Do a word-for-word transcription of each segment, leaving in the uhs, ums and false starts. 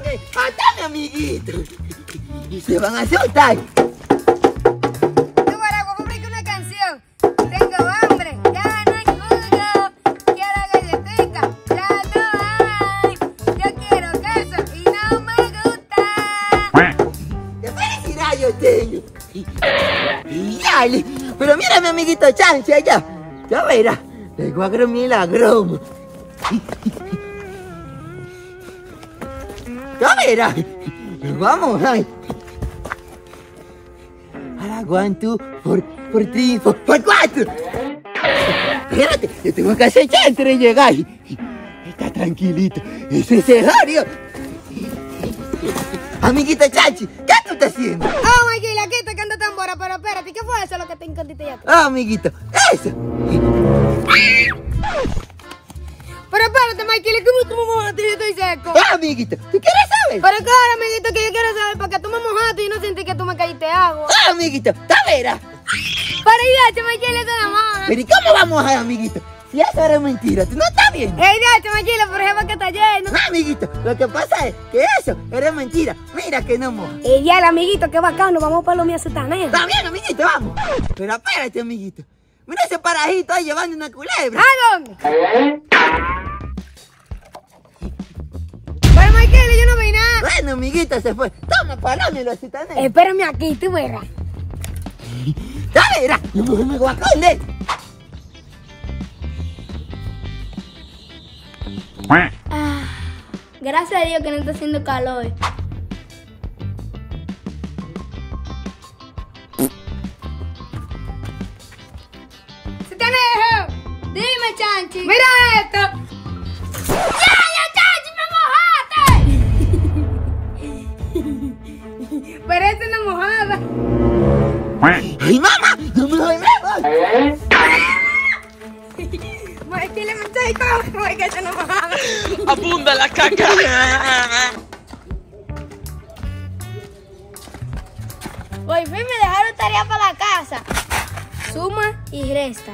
eh. Atame, amiguito. Y se van a asustar. Tengo. Y dale, pero mira mi amiguito Chanchi allá. Ya verás, le voy a hacer un milagro. Ya verás, vamos ahí. Ahora one, two, four, four, three, four, four, cuatro. Espérate, yo tengo que hacer Chanchi y llegar. Está tranquilito, es necesario. Amiguita Chanchi, ¿qué tú estás haciendo? Oh, Maquila, aquí te canta tambora, pero espérate, ¿qué fue eso lo que te encantiste ya? Ah, amiguito, eso. Pero espérate, Maquila, ¿cómo tú me mojaste y yo estoy seco? Ah, amiguito, ¿tú quieres saber? Pero claro, amiguito, que yo quiero saber porque tú me mojaste y no sentí que tú me caíste agua. Ah, amiguito, ¿está verás? Pero ya, Maquila, eso no moja. Pero ¿y cómo vamos a, amiguito? Si eso era mentira, ¿tú no estás bien? Ey, ya, Maquila, por ejemplo, que está lleno. No, amiguito, lo que pasa es que eso era mentira. Mira que no moja. Ey, ya, el amiguito, qué bacano, vamos para los míos sutanés. Está bien, amiguito, vamos. Pero espérate, amiguito. Mira ese parajito ahí llevando una culebra. ¿A dónde? Pero, Maquila, yo no vi nada. Bueno, amiguito, se fue. Toma, parame los sutanés. Espérame aquí, tú verás. Ya verás, yo mejor me voy a esconder. Ah, gracias a Dios que no está haciendo calor. ¡Se te dejo! Dime, Chanchi. ¡Mira esto! ¡Ya, ya, Chanchi, me mojaste! Pero esto no mojada. ¡Ay, mamá! ¡No me voy, me voy! Dile, muchacho, porque eso no mojada. Abunda la caca. Por fin me dejaron tarea para la casa. Suma y resta.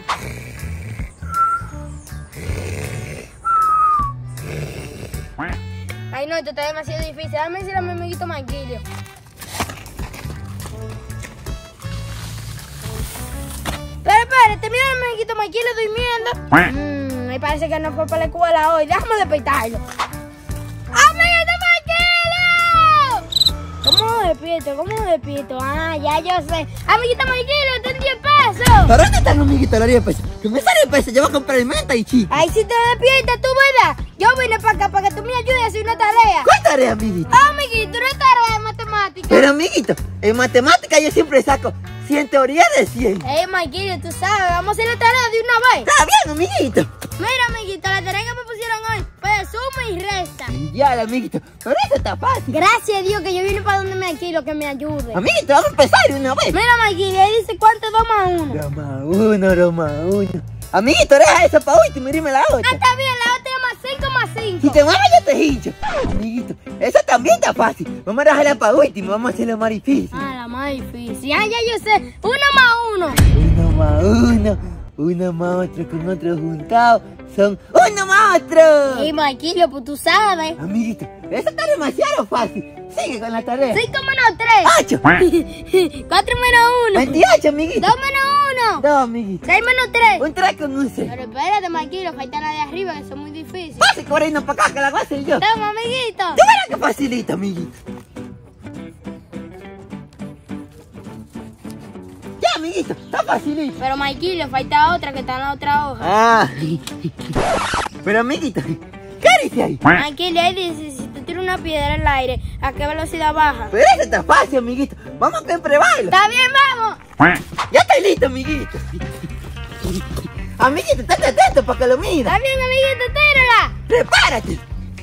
Ay, no, esto está demasiado difícil. Dame decir a mi amiguito Manquillo. Pero espérate, mira a mi amiguito Manquillo durmiendo. Mm, me parece que no fue para la escuela hoy. Déjame despertarlo. ¡Amiguito Manquillo! ¿Cómo lo despierto? ¿Cómo lo despierto? Ah, ya yo sé. Amiguito Manquillo, ten diez pesos. ¿Para dónde están, amiguito, los diez pesos? Que me sale pesos, yo voy a comprar el menta y chico. Ay, si te despiertas tú, ¿verdad? Yo vine para acá para que tú me ayudes a hacer una tarea. ¿Cuál tarea, amiguito? Ah, amiguito, una tarea de matemáticas. Pero, amiguito, en matemáticas yo siempre saco cien teorías de cien. Ey, Manquillo, tú sabes, vamos a hacer la tarea de una vez. Está bien, amiguito. Mira, amiguito, la tarea que me pusieron hoy fue de suma y resta. Y ya, amiguito, pero eso está fácil. Gracias a Dios que yo vine para donde me quiero que me ayude. Amiguito, vamos a empezar de una vez. Mira, Manquillo, ahí dice cuánto es dos más uno. Dos más uno, dos más uno. Amiguito, deja eso para último y dime la otra. Ah, está bien, la otra es más cinco más cinco. Si te mueves yo te hincho. Amiguito, eso también está fácil. Vamos a dejarla para último, vamos a hacerlo más difícil. Ah, la más difícil. Ah, ya yo sé. Uno más uno. Uno más uno, uno más otro con otro juntado. Son uno más otro. Ey, Manquillo, pues tú sabes. Amiguito, eso está demasiado fácil. Sigue con la tarea. Cinco menos tres. Ocho. Cuatro menos uno. Veintiocho, amiguito. Dos menos uno. Dos, amiguito. Seis menos tres. Un tres con un seis. Pero espérate, Manquillo, falta la de arriba, que son muy difíciles. Pase por ahí, no para acá, que la voy a hacer yo. Toma, amiguito. Tú verás que facilita, amiguito. Ya, amiguito, está facilito. Pero, Manquillo, falta otra que está en la otra hoja. Ah. Pero, amiguito, ¿qué dice ahí? Manquillo, ahí dice, si tú tiras una piedra al aire, ¿a qué velocidad baja? Pero eso está fácil, amiguito. Vamos a probarlo. Está bien, vamos. Ya estoy listo, amiguito. Amiguito, estate atento para que lo mires. Está bien, amiguito, tírala. ¡Prepárate!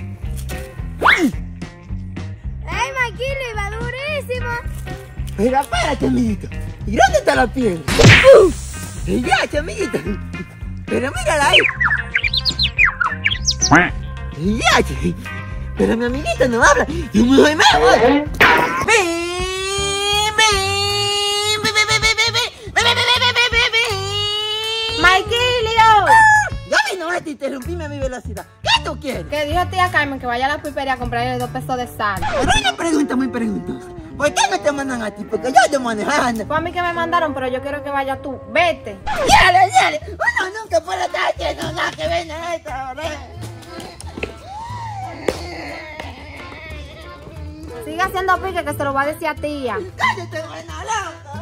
¡Ay, Manquillo, iba durísimo! Pero espérate, amiguito. ¿Y dónde está la piedra? ¡Uh! ¡Ya, amiguito! Pero mírala ahí. ¡Ya! Pero mi amiguito no habla. ¡Yo me voy, me voy! ¡Manquillo! Ya vino a interrumpirme a mi velocidad. ¿Qué ¿Qué tú quieres? Que dijo tía Carmen que vaya a la pulpería a comprarle dos pesos de sal. Pero una pregunta muy preguntosa. ¿Por qué no te mandan a ti? Porque yo estoy manejando. Fue a mí que me mandaron, pero yo quiero que vaya tú. Vete. ¡Dale, dale! Uno nunca puede estar haciendo nada que venga esto, ¿verdad? Sigue haciendo pique que se lo va a decir a tía. ¡Cállate, buena loca!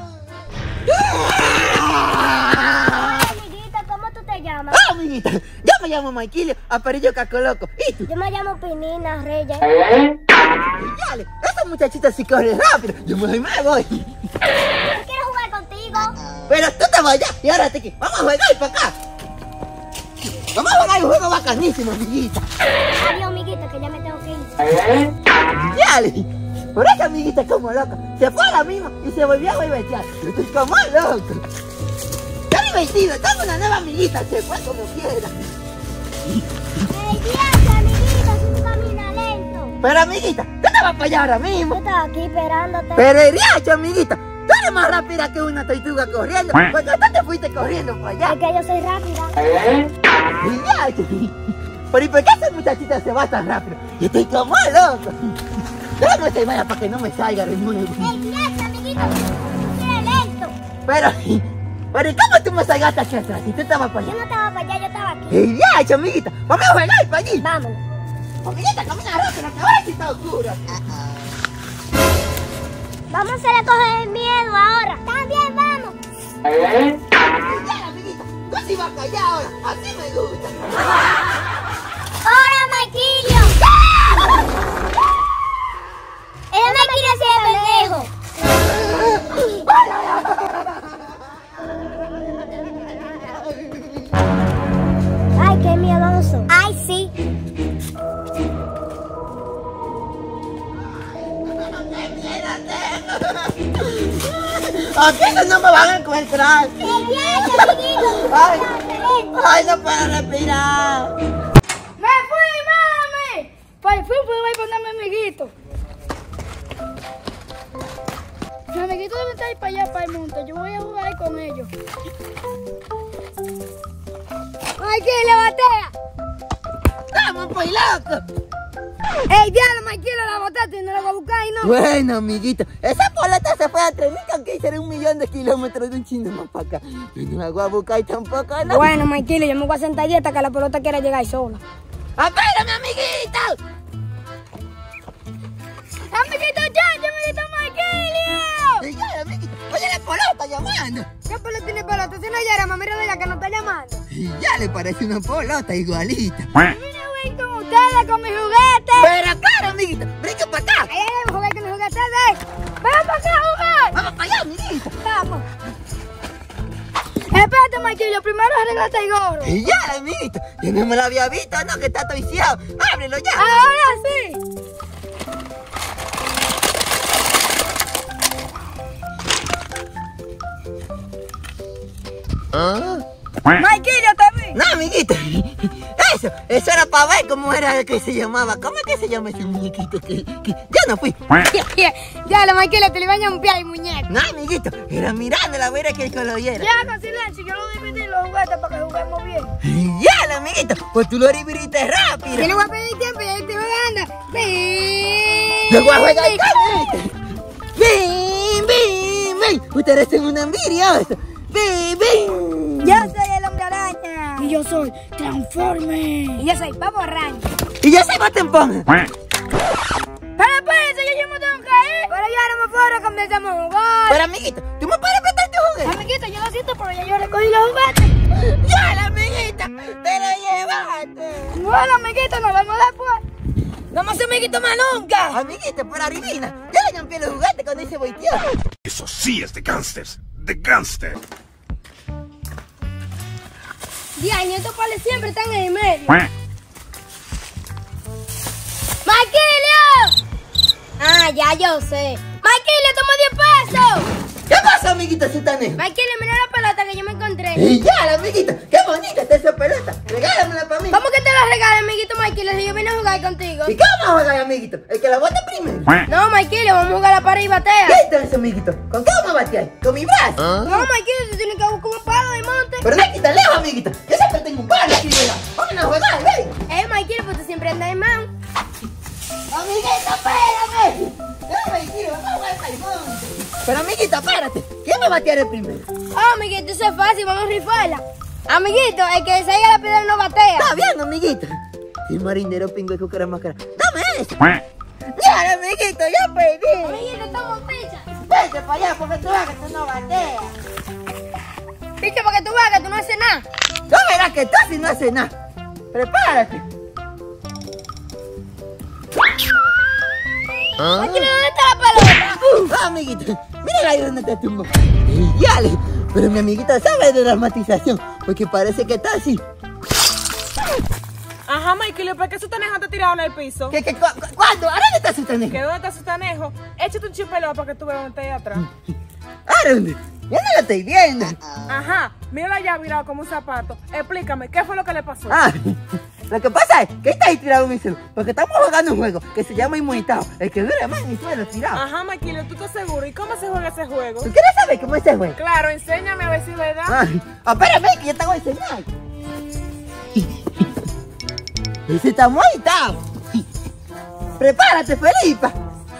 Amiguita, ¿cómo tú te llamas? ¡Ah, amiguita! Yo me llamo Maikilio, Aparillo Caco Loco. ¿Y tú? Yo me llamo Pinina Reyes. Dale, esa muchachita sí corre rápido. Yo me voy, me voy. Yo quiero jugar contigo. Pero tú te vayas y ahora te que vamos a jugar para acá. Vamos a jugar un juego bacanísimo, amiguita. Adiós, amiguita, que ya me tengo que ir. Dale. Por esa amiguita como loca. Se fue a la misma y se volvió a bebetear. Yo estoy como loco. Está divertido, tengo una nueva amiguita. Se fue como quiera. ¡Ey, diache, amiguita, si tú caminas lento! Pero amiguita, tú te vas para allá ahora Yo mismo. estaba aquí esperándote. Pero el diache, amiguita. Tú eres más rápida que una tortuga corriendo. Porque tú te fuiste corriendo para allá. Es que yo soy rápida. El diache. Pero ¿y por qué esa muchachita se va tan rápido? Yo estoy como loco. Déjame se vaya para que no me salga de nuevo. ¡Ey, diache, amiguita, tú eres lento! Pero, pero ¿y cómo tú me salgaste aquí atrás? Si tú estabas para Yo allá. no estaba para allá, yo estaba aquí. ¡Ey, diache, amiguita! ¡Vamos a jugar para allí! Vámonos. Amiguita, camina rápido, que ahora sí está oscuro. Vamos a hacerle coger el miedo ahora. También vamos. Ya, amiguita, tú sí vas para allá ahora. Así me gusta. ¡Hola, Maquillo! ¡El Maquillo se pendejo! ¡Ay, qué miedoso! ¡Ay, sí! Aquí no me van a encontrar. ¡Qué bien, amiguito! Ay, ay, no puedo respirar. ¡Me fui, mami! Por fin puedo ir con mi amiguito. Mi amiguito debe estar ahí para allá, para el monte. Yo voy a jugar ahí con ellos. ¡Mikey, la batea! Estamos pues locos. ¡Ey, diablo, Mikey, la botaste y no la voy a buscar y no! Bueno, amiguito, esa poleta se fue a tres mil, aunque hicieron un millón de kilómetros de un chino más para acá. Yo no la voy a buscar tampoco, ¿no? Bueno, Mikey, yo me voy a sentar allí hasta que la pelota quiera llegar sola. ¡Espérame, amiguito! ¡Amiguito, chacho, amiguito, Mikey! Y ya, amiguito, oye, la pelota llamando. ¿Qué pelota tiene pelota? Si no ya mamá, mira de ella que no está llamando. Y ya le parece una pelota igualita. Mira, voy con ustedes, con mis juguetes. Pero claro, amiguito, brinca para acá. Ay, ay, ay, jugué con los juguetes de él. ¡Vamos para acá a jugar! Vamos para allá, amiguito. ¡Vamos! Espérate, Mikey, yo primero arreglate el gorro. Y ya, amiguito, yo no me lo había visto, no, que está toiciado. Ábrelo ya. Ahora sí. ¿Ah? Mikey, yo te vi. No, amiguito. Eso, eso era para ver cómo era que se llamaba. ¿Cómo es que se llama ese muñequito? Que, que yo no fui. Ya, la Mikey, le te le iba a un pie al muñeco. No, amiguito, era mirando la vera que el color era. Ya, con silencio, yo lo dividí en los juguetes para que juguemos bien. Y ya, amiguito, pues tú lo dividiste rápido. Yo le voy a pedir tiempo y ahí te voy a andar. ¡Bim! Yo voy a jugar con este. ¡Bim, bim, bim! Ustedes son una envidiosa. ¡Bim, bim! Yo soy el hombre araña. Y yo soy Transformer. Y yo soy Papo Araña. Y yo soy Batempón. Pero espérense, yo ya me tengo que ir. Pero ya no me puedo comenzamos a jugar. Pero, amiguito, ¿tú me puedes prestar tu juguete? Amiguito, yo lo siento, pero ya yo recogí los juguetes. ¡Ya, la amiguita! ¡Te lo llevaste! Bueno, amiguito, nos vemos después. ¡No más amiguito más nunca! Amiguito, pero adivina, yo le rompí los juguetes cuando ese volteó. Eso sí es de gangsters. De gangster. Ya, y estos pales siempre están en el medio. ¡Maquilio! Ah, ya yo sé. ¡Maquilio, toma diez pesos! ¿Qué pasa, amiguita Sutané? Maquilio, mira la pelota que yo me encontré. Y ya, la amiguita, qué bonita está esa pelota. Regálamela para mí. ¿Cómo que te la regalas, amiguito Maquilio, si yo vine a jugar contigo? ¿Y qué vamos a jugar, amiguito? El que la bote primero. No, Maquilio, vamos a jugar a la pared y batea. ¿Qué entonces, amiguito? ¿Con qué vamos a batear? ¿Con mi brazo? No, Maquilio, tú tienes que buscar un palo de monte. Pero no hay que estar lejos, amiguita. Yo siempre tengo un palo aquí, mira. Vamos a jugar, ven. Eh, Maquilio, pues Pero amiguito, espérate. ¿Quién me va a tirar el primero? Oh, amiguito, eso es fácil, vamos a rifarla. Amiguito, el que se haya la piedra no batea. Está bien, amiguito. El marinero pingo y cucara máscara. ¡Dame eso! Ya, amiguito, ya perdí. Amiguito, estamos picha. Vete para allá porque tú veas que tú no bateas. Picha, para que tú veas que tú no haces nada. Tú verás que tú así no haces nada. Prepárate. Aquí, ¿dónde está la pelota? Uh, ah, amiguito, mira ahí donde te tumbo. Ya, le- pero mi amiguita sabe de dramatización, porque parece que está así. Ajá, Michael, ¿por qué su tanejo está tirado en el piso? ¿Qué, qué, cu cu ¿Cuándo? ¿A dónde está su ¿Que tanejo? dónde está su tanejo? Échate un chipelón para que tú veas dónde está ahí atrás. ¿A dónde? Yo no lo estoy viendo. Ajá, mira allá virado como un zapato. Explícame, ¿qué fue lo que le pasó? Ah, lo que pasa es que está ahí tirado en el suelo, porque estamos jugando un juego que se llama Inmunitado, el que dura más en el suelo tirado. Ajá, Michael, ¿tú estás seguro? ¿Y cómo se juega ese juego? ¿Tú quieres saber cómo es ese juego? Claro, enséñame a ver si es verdad. Ah, espérame, que yo te voy a enseñar. Ese está muerto. Prepárate, Felipa.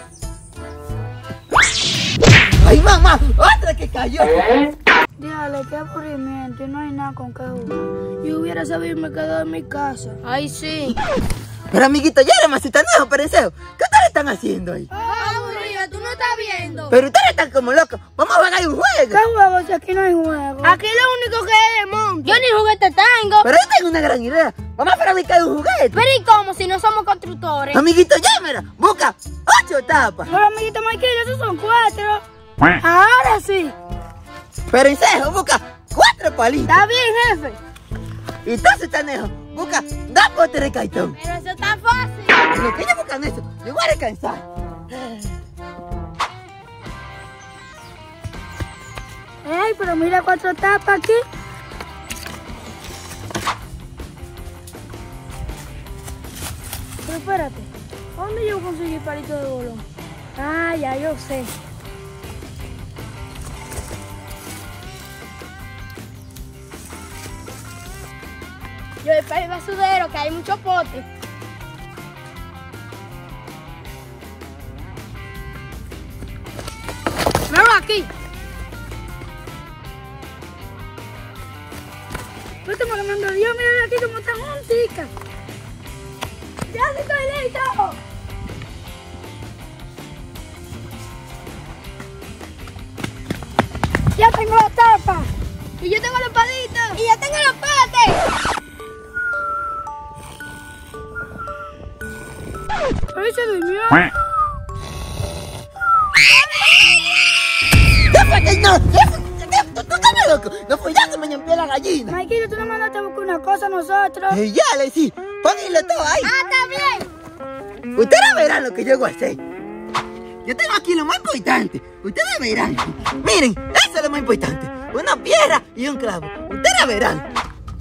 ¡Ay, mamá! ¡Otra que cayó! Dígale, qué aburrimiento, y no hay nada con qué jugar. Yo hubiera sabido y me quedado en mi casa. Ay, sí. Pero, amiguito, ya era más tanejo, pero en serio, ¿qué ustedes están haciendo ahí? Aburrida, tú no estás viendo. Pero ustedes están como locos. Vamos a jugar un juego. ¿Qué juego si aquí no hay juego? Aquí lo único que es el monte. Yo ni juguete tengo. Pero yo tengo una gran idea. Vamos a fabricar un juguete. Pero ¿y cómo si no somos constructores? Amiguito, llámela. Busca ocho tapas. Pero amiguito Michael, esos son cuatro. Ahora sí. Pero en serio, busca cuatro palitos. Está bien, jefe. Y entonces, tanejo, busca dos potes de cartón. Pero eso está fácil. En lo que ellos buscan eso, yo voy a descansar. Ey, pero mira cuatro tapas aquí. Pero espérate, ¿dónde yo conseguí palito de bolón? Ah, ya yo sé. Yo voy para el basurero, que hay muchos potes. Míralo aquí. No te me mando Dios, mira aquí cómo están junticas. ¡Ya sí estoy listo! ¡Ya tengo la tapa! ¡Y yo tengo los palitos! ¡Y ya tengo los potes! ¡Ay, se durmió! ¿Qué fue que no? ¿Qué fue? ¿Qué? ¿Tú, tú estás loco? No fue ya que me llamé la gallina. Maikito, tú nos mandaste a buscar una cosa a nosotros. Y ya le sí, pónganlo todo ahí. ¡Ah, está bien! Ustedes verán lo que yo voy a hacer. Yo tengo aquí lo más importante. Ustedes verán. Miren, eso es lo más importante. Una piedra y un clavo. Ustedes verán.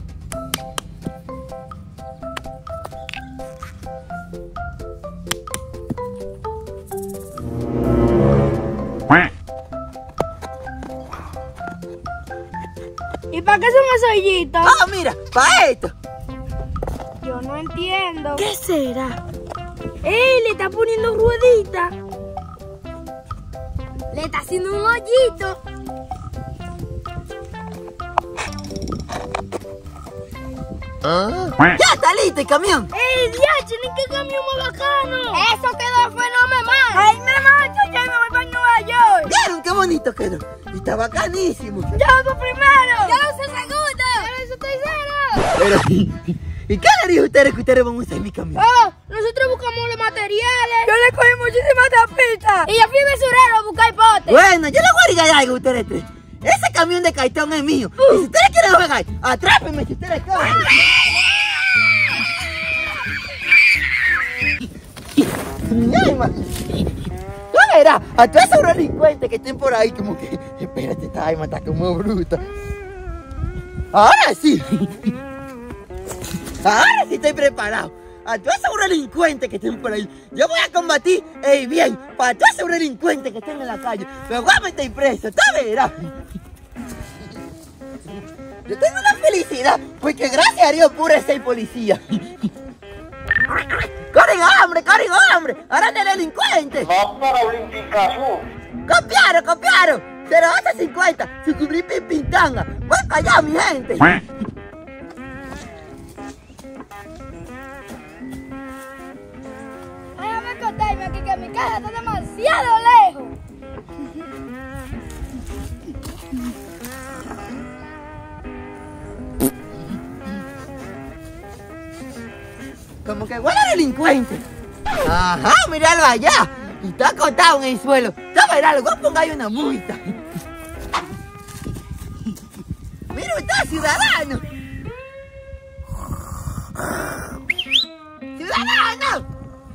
¿Y para qué son esos hoyitos? Ah, mira, para esto. Yo no entiendo. ¿Qué será? ¡Ey! Le está poniendo ruedita. Le está haciendo un hoyito. Ya está listo el camión. ¡Ey, diache! ¡Ni qué camión más bacano! ¡Eso quedó fenomenal! ¡Ay, me macho! ¡Ya me voy para Nueva York! ¿Vieron qué bonito quedó? Y está bacanísimo. ¡Yo hago primero! ¡Yo lo sé segundo! ¡Yo lo sé tercero! Pero, ¿y qué le dijo a ustedes que ustedes van a usar mi camión? ¡Oh! Nosotros buscamos los materiales. Yo le cogí muchísimas tapitas. Y yo fui besurero a buscar potes. Bueno, yo les voy a regalar algo a ustedes tres. Ese camión de cartón es mío. Y si ustedes quieren jugar, atrápenme si ustedes cogen. Ay, ma- Tú verás, a todos esos delincuentes que estén por ahí como que... Espérate, esta alma está como bruta. Ahora sí. Ahora sí estoy preparado. A todos esos delincuentes que estén por ahí, yo voy a combatir, ey, bien, para todos esos delincuentes que estén en la calle. Los voy a meter preso, tú verás. Yo tengo una felicidad, porque gracias a Dios pude ser policía. ¡Corren, hombre! ¡Corren, hombre! ¡Ahora de delincuentes! La para la indicación. ¡Copiaron, copiaron! cero ocho cincuenta, sucubrí pintanga. Voy para allá, mi gente. Déjame contarme aquí que mi casa está demasiado lejos. Como que huele a delincuente. Ajá, míralo allá. Y está acostado en el suelo. Ya verás, voy a poner una multa. Mira usted, ciudadano. ¡Ciudadano!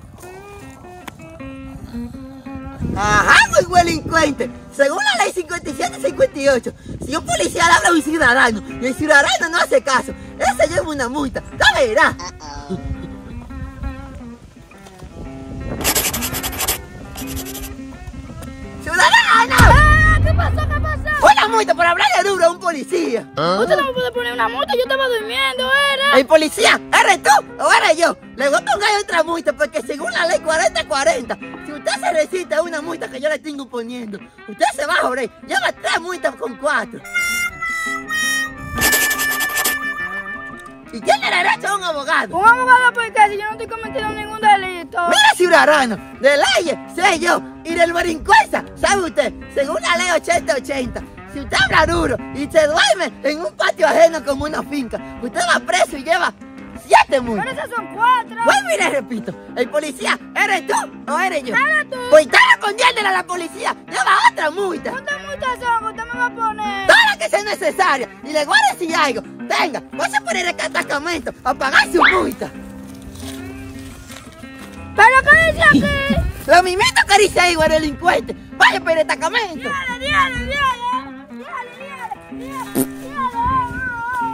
Ajá, muy buen delincuente. Según la ley cincuenta y siete cincuenta y ocho, si un policía le habla a un ciudadano y el ciudadano no hace caso, él se lleva una multa. Ya verás. ¡Ciudadano! ¡Ah! ¿Qué pasó? ¿Qué pasó? Una multa por hablarle duro a un policía. Usted no me puede poner una multa, yo estaba durmiendo, ¿era? ¿El policía? ¿Eres tú o eres yo? Le voy a poner otra multa porque según la ley cuarenta cuarenta, si usted se resiste a una multa que yo le tengo poniendo, usted se va a joder. Lleva tres multas con cuatro. ¿Y quién le da derecho a un abogado? Un abogado, ¿por qué? Si yo no estoy cometiendo ningún delito. Mira, ciudadano, de leyes sé yo y de delincuencia, ¿sabe usted? Según la ley ochenta ochenta, si usted habla duro y se duerme en un patio ajeno como una finca, usted va preso y lleva siete multas. Pero esas son cuatro. Pues mire, repito, el policía, ¿eres tú o eres yo? Eres tú. Pues está respondiéndole a la policía, lleva otra multa. ¿Cuántas multas son? ¿Usted me va a poner? Todas las que sean necesarias. Y le voy a decir algo. Venga, vamos a poner el destacamento a pagar su multa. ¿Pero qué dice aquí? Lo mismito que dice ahí, güey, delincuente. Vaya por el destacamento. Dígale, dígale, dígale. Dígale, dígale, dígale.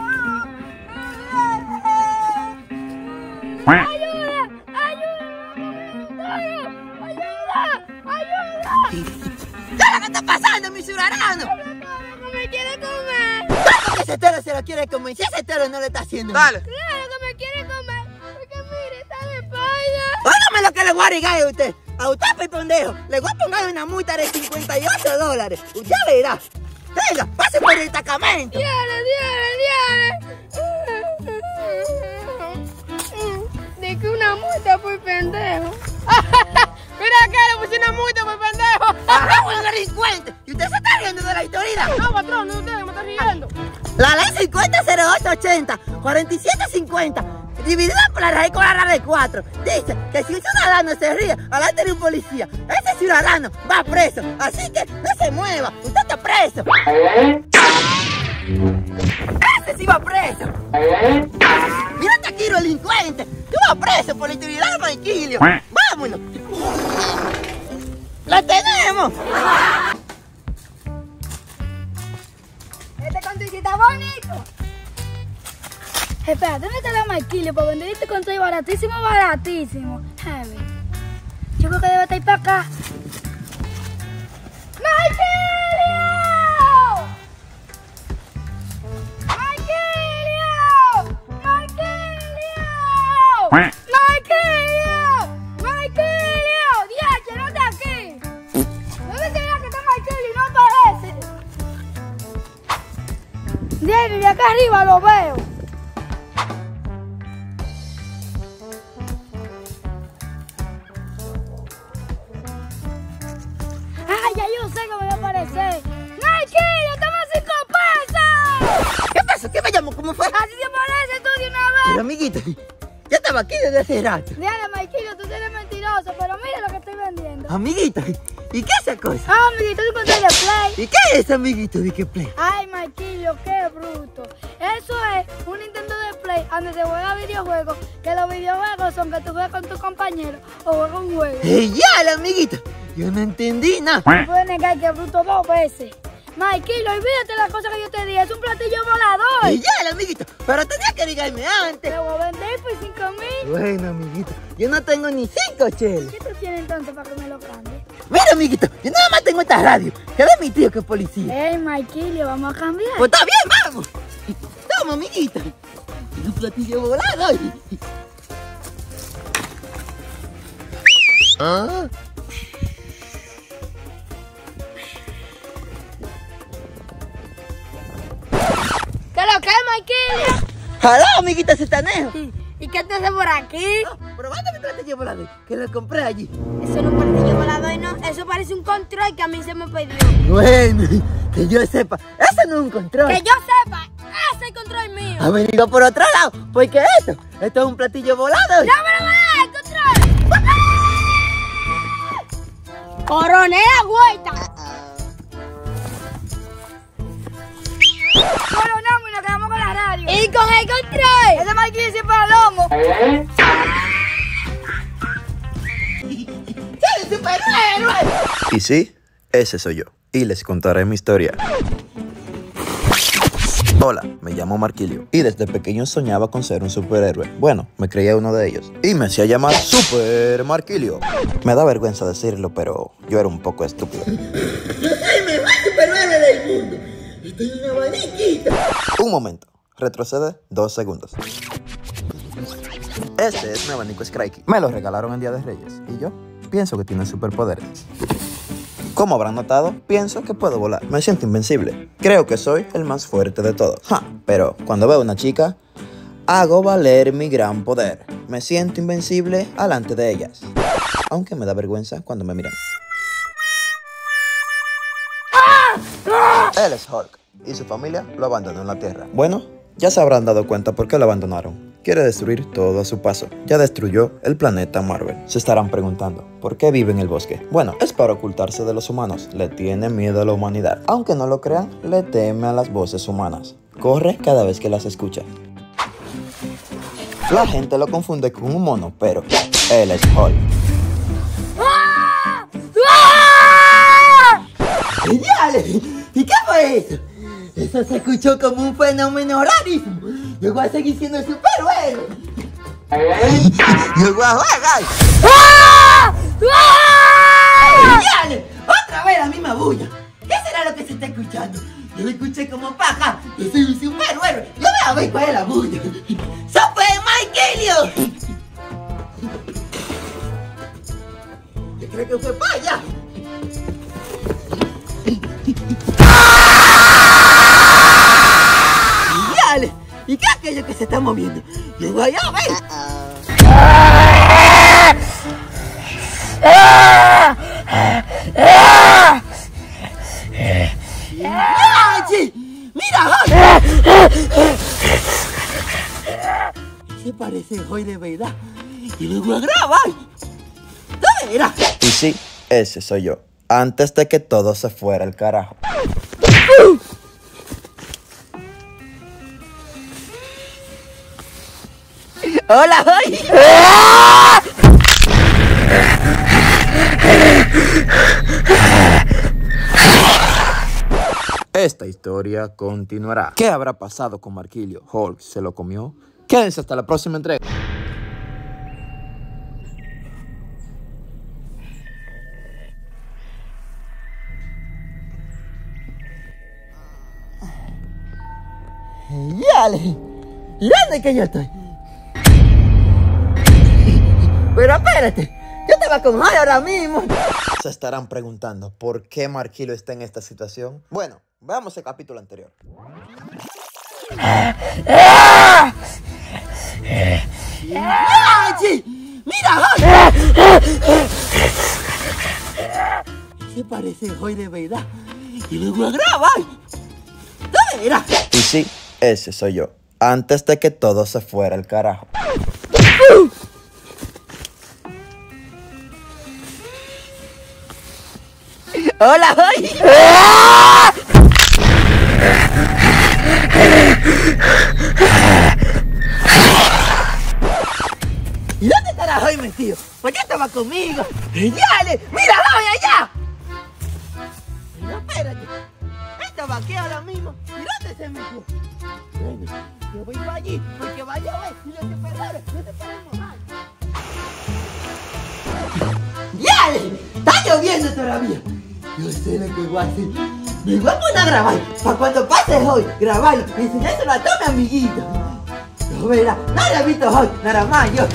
¡Ayuda! ¡Ayuda! ¡Ayuda! ¡Ayuda! ¿Qué es lo que está pasando, mi ciudadano? ¡Que me quiere comer! ¿Cómo que ese tero se lo quiere comer? Si ese tero no le está haciendo nada. Dale. ¡Claro que me quiere comer! Porque mire, está de espalda. Óigame lo que le voy a regalar a usted. A usted, pe pendejo, le voy a poner una multa de cincuenta y ocho dólares. Usted verá. Venga, pase por el destacamento. ¡Dígale, dígale, dígale! De que una multa por pendejo. Mira acá, le puse una multa por pendejo. ¡Ajá, buen delincuente! ¿Y usted se está riendo de la autoridad? No, patrón, no usted, me está riendo. La ley cincuenta cero ocho ochenta, cuarenta y siete cincuenta, dividida por la raíz cuadrada de cuatro, dice que si un ciudadano se ríe delante de un policía, ese ciudadano va preso. Así que no se mueva, usted está preso. Ese sí va preso. Mírate aquí, delincuente. Tú vas preso por la autoridad de Maikilio. Vámonos. ¡La tenemos! Este control está bonito. Espera, ¿dónde está la Maikilio para vender este control baratísimo, baratísimo? A ver. Yo creo que debe estar ahí para acá. ¡Maikilio! ¡Maikilio! ¡Maikilio! ¡Maikilio! ¡Maikilio! ¡Diache, no está aquí! ¿Dónde será que está Maikilio? No aparece. Viene de acá arriba, lo veo. ¡Ay, ya yo sé que me va a aparecer! ¡Maikilio, estamos cinco pesos! ¿Qué pasó? ¿Qué me llamó? ¿Cómo fue? ¡Así te aparece tú de una vez! Pero amiguito, ya estaba aquí desde hace rato. Dígale, Maikilio, tú eres mentiroso, pero mira lo que estoy vendiendo. Amiguito, ¿y qué es esa cosa? Ah, amiguito, es un control de play. ¿Y qué es eso, amiguito? ¿De qué play? Ay, Maikilio, qué bruto. Eso es un Nintendo de Play donde se juega videojuegos, que los videojuegos son que tú juegas con tus compañeros o juegas un juego. ¡Eh, ya, amiguito! Yo no entendí nada. No puedes negar que es bruto dos veces. Maikilio, olvídate las cosas que yo te dije, es un platillo volador. ¡Eh, ya, amiguito! Pero tenía que digarme antes. Te voy a vender por cinco mil. Bueno, amiguito, yo no tengo ni cinco cheles. ¿Qué tú tienes entonces para que me lo cambie? Mira, amiguito, yo nada más tengo esta radio, que es de mi tío que es policía. Ey, Maikilio, vamos a cambiar. Pues está bien, vamos. Toma, amiguito. Un platillo volado. ¿Ah? lo que es, Marquilio? ¡Hola, amiguita Setanejo! ¿Y qué te hace por aquí? No, probate mi platillo volador, que lo compré allí. Eso no es un platillo volador, no. Eso parece un control que a mí se me pidió. Bueno, que yo sepa, eso no es un control. Que yo sepa, ese es el control mío. Ha venido por otro lado, porque esto, esto es un platillo volador. ¡No me lo va a dar el control! ¡Coronel Agüita! Coronamos y nos quedamos con la radio. ¿Y con el control? Ese Marquillo siempre al lomo. ¡Soy un superhéroe! Y sí, ese soy yo. Y les contaré mi historia. Hola, me llamo Marquilio. Y desde pequeño soñaba con ser un superhéroe. Bueno, me creía uno de ellos. Y me hacía llamar Super Marquilio. Me da vergüenza decirlo, pero yo era un poco estúpido. ¡Yo soy el mejor superhéroe del mundo! ¡Estoy en una abaniquita! Un momento. Retrocede dos segundos. Este es mi abanico Scrikey. Me lo regalaron el Día de Reyes. Y yo pienso que tiene superpoderes. Como habrán notado, pienso que puedo volar. Me siento invencible. Creo que soy el más fuerte de todos. Ja, pero cuando veo a una chica, hago valer mi gran poder. Me siento invencible alante de ellas. Aunque me da vergüenza cuando me miran. Él es Hulk y su familia lo abandonó en la Tierra. Bueno, ya se habrán dado cuenta por qué lo abandonaron. Quiere destruir todo a su paso. Ya destruyó el planeta Marvel. Se estarán preguntando, ¿por qué vive en el bosque? Bueno, es para ocultarse de los humanos. Le tiene miedo a la humanidad. Aunque no lo crean, le teme a las voces humanas. Corre cada vez que las escucha. La gente lo confunde con un mono, pero él es Hulk. ¡Genial! ¿Y qué fue eso? Eso se escuchó como un fenómeno rarísimo. Yo voy a seguir siendo el superhéroe. Yo voy a jugar. ¡Genial! Otra vez la misma bulla. ¿Qué será lo que se está escuchando? Yo lo escuché como paja. Yo soy un superhéroe. Yo voy a ver cuál es la bulla. ¡Super Marquilio! Yo creo que fue para allá. ¿Y qué es aquello que se está moviendo? ¡Yo voy a ver! ¡Ay! ¡Mira! Se parece hoy de verdad. Y lo voy a grabar. ¿Dónde era? Y sí, ese soy yo. Antes de que todo se fuera al carajo. ¡Hola, hoy! Esta historia continuará. ¿Qué habrá pasado con Marquilio? ¿Hulk se lo comió? Quédense hasta la próxima entrega. ¡Genial! ¿Y dónde es que yo estoy? Pero espérate, yo estaba con Hulk ahora mismo. Se estarán preguntando por qué Marquilio está en esta situación. Bueno, veamos el capítulo anterior. ¡Ay! ¡Mira, Hulk! Se parece hoy de verdad. Y lo voy a grabar. ¿Dónde era? Y sí, ese soy yo. Antes de que todo se fuera al carajo. ¡Hola, hoy! ¿Y dónde estará hoy metido? ¿Por qué estaba conmigo? ¡Genial! ¡Mira, voy allá! Pero espérate. Estaba aquí ahora mismo. ¿Y dónde se metió? Bueno, yo voy para allí porque va a llover y los superhéroes no se pueden mojar. ¡Genial! ¡Está lloviendo todavía! Yo sé lo que voy a hacer. Me voy a poner a grabar. Para cuando pase hoy, grabarlo y enseñárselo a toda mi amiguita. No verá, no le he visto hoy, nada más yo.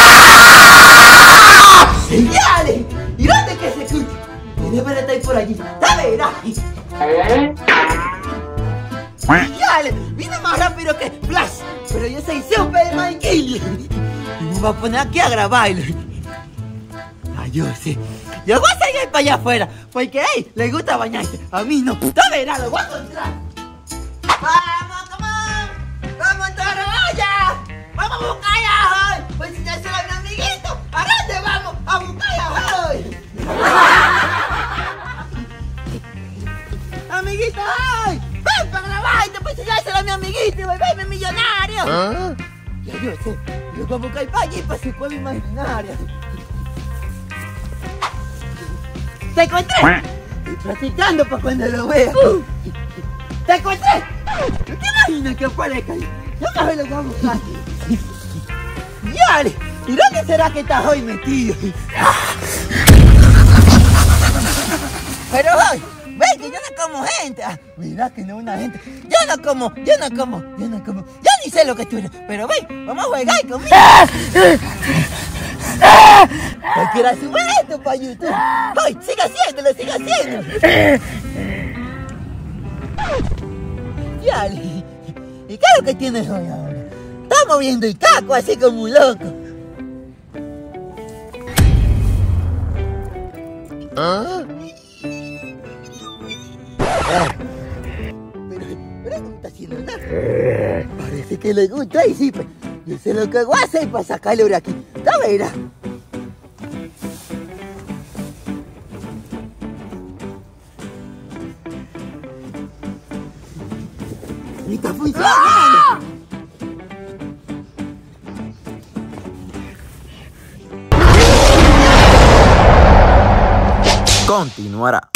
¡Genial! ¿Y dónde es que se escucha? Que debe de estar por allí. ¡Ya verá! Dale, vino más rápido que Flash. Pero yo soy Superman Killer. Y me voy a poner aquí a grabarlo. Ay, yo sé. Yo voy a salir para allá afuera. Porque a él le gusta bañarse. A mí no. Tú verás, lo voy a encontrar. ¡Vamos, come on! ¡Vamos, Toroya! ¡Vamos a buscar hoy! Pues si ya se a mi amiguito. ¿A dónde vamos a buscar hoy? Amiguito, ¡ay! ¡Ven para grabar! Y después enseñárselo a mi amiguito y volverme millonario. ¿Ah? Ya yo sé, yo voy a buscar para allí para su cueva imaginaria. ¡Te encontré! Estoy practicando para cuando lo vea. Uh. ¡Te encontré! ¿No te imaginas que aparezca ahí? Yo me lo voy a buscar. ¡Yale! ¿Y dónde será que estás hoy metido? Pero hoy, ven que yo no como gente. Ah, mira que no una gente. Yo no como, yo no como, yo no como. Yo ni sé lo que tú eres. Pero ven, vamos a jugar conmigo. Cualquiera sube esto para YouTube. Hoy, siga haciéndolo, siga haciéndolo. Yale. ¿Y qué es lo que tienes hoy ahora? Estás moviendo el caco así como un loco. ¿Ah? Pero, pero no está haciendo nada. Parece que le gusta y sí, pues. Yo sé lo que voy a hacer para sacarlo de aquí. ¡Ya verás! ¡Y está funcionando! Continuará.